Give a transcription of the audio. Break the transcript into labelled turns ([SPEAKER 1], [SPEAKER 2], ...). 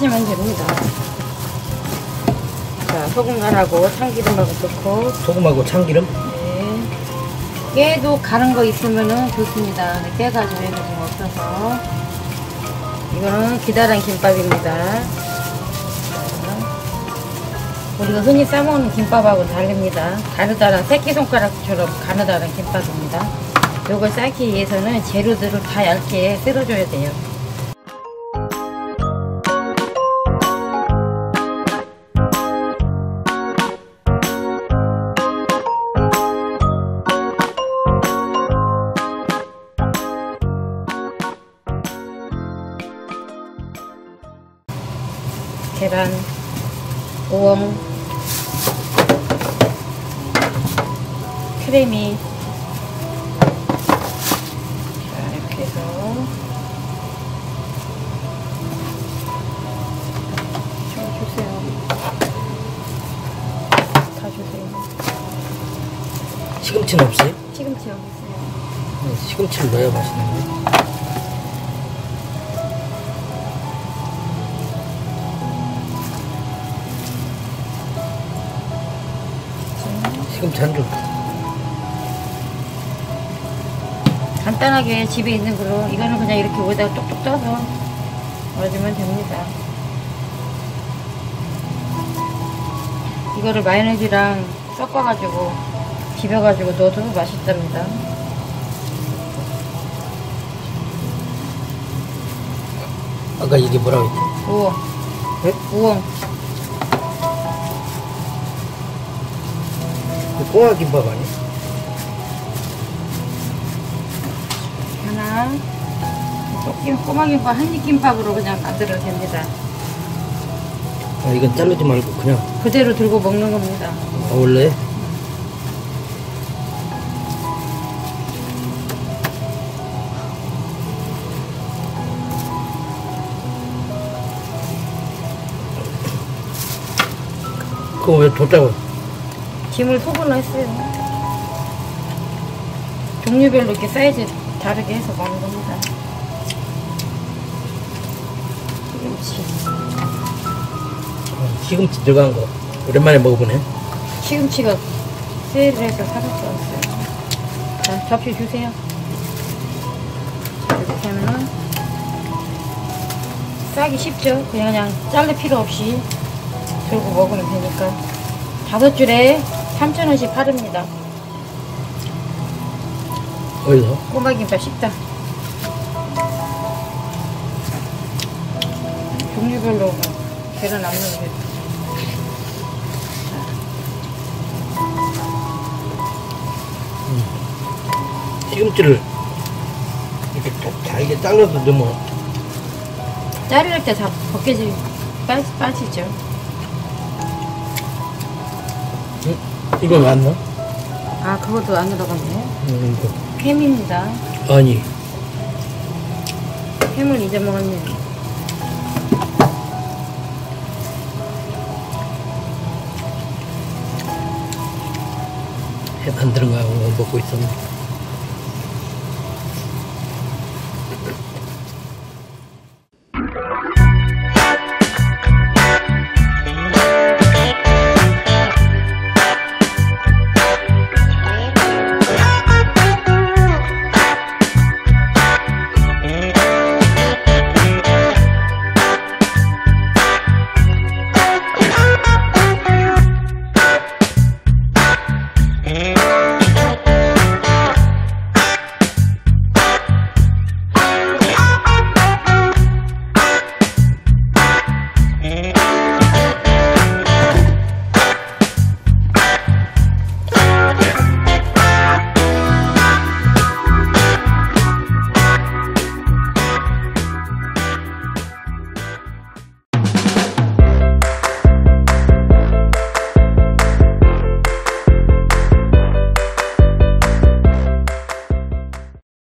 [SPEAKER 1] 하시면 됩니다. 자, 소금 간하고 참기름하고 넣고.
[SPEAKER 2] 소금하고 참기름?
[SPEAKER 1] 네. 깨도 가는 거 있으면은 좋습니다. 깨가 저희가 지금 없어서. 이거는 기다란 김밥입니다. 우리가 흔히 싸먹는 김밥하고는 다릅니다. 가느다란 새끼손가락처럼 가느다란 김밥입니다. 요걸 삶기 위해서는 재료들을 다 얇게 썰어줘야 돼요. 계란, 우엉, 크래미. 자, 이렇게 해서 좀 주세요. 다 주세요.
[SPEAKER 2] 시금치는 없어요?
[SPEAKER 1] 시금치 여기 있어요.
[SPEAKER 2] 네, 시금치를 넣어야 맛있는데. 시금치 한 줄.
[SPEAKER 1] 간단하게 집에 있는 거로 이거는 그냥 이렇게 위에다가 뚝뚝 떠서 넣어주면 됩니다. 이거를 마요네즈랑 섞어가지고 비벼가지고 넣어도 맛있답니다.
[SPEAKER 2] 아까 이게 뭐라고 했지?
[SPEAKER 1] 우엉.
[SPEAKER 2] 네?
[SPEAKER 1] 우엉.
[SPEAKER 2] 꼬마 김밥 아니야?
[SPEAKER 1] 하나. 꼬마김밥 한입김밥으로 그냥 만들어도 됩니다.
[SPEAKER 2] 아, 이건 자르지 말고 그냥.
[SPEAKER 1] 그대로 들고 먹는 겁니다.
[SPEAKER 2] 아, 원래? 그거 왜 뒀다고?
[SPEAKER 1] 김을 속으로 했어요. 종류별로 이렇게 사이즈 다르게 해서 먹는 겁니다. 시금치.
[SPEAKER 2] 시금치 들어간 거 오랜만에 먹어보네.
[SPEAKER 1] 시금치가 세일을 해서 사갔어요. 자, 접시 주세요. 자, 이렇게 하면은 싸기 쉽죠? 그냥 자를 필요 없이 들고 먹으면 되니까. 5줄에 3,000원씩 팔습니다.
[SPEAKER 2] 어디서?
[SPEAKER 1] 꼬마김밥 식당. 종류별로 계란 안 넣어도 돼요.
[SPEAKER 2] 시금치를 이렇게 잘게 잘라서 넣으면
[SPEAKER 1] 자를 때 다 벗겨지 빠지죠.
[SPEAKER 2] 이건 왜 안 넣어?
[SPEAKER 1] 아, 그것도 안 들어갔네.
[SPEAKER 2] 이거.
[SPEAKER 1] 햄입니다.
[SPEAKER 2] 아니
[SPEAKER 1] 햄을 잊어먹었네.
[SPEAKER 2] 햄 안 들어가고 먹고 있었네.